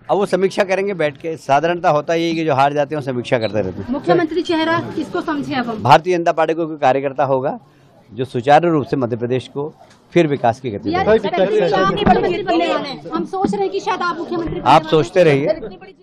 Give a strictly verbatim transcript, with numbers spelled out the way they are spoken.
अब वो समीक्षा करेंगे बैठ के। साधारणता होता ही है कि जो हार जाते हैं वो समीक्षा करते रहते हैं। मुख्यमंत्री चेहरा किसको समझे अब हम? भारतीय जनता पार्टी को कोई कार्यकर्ता होगा जो सुचारू रूप से मध्य प्रदेश को फिर विकास की गति देगा। हम सोच रहे हैं कि शायद आप मुख्यमंत्री आप सोचते रहिए।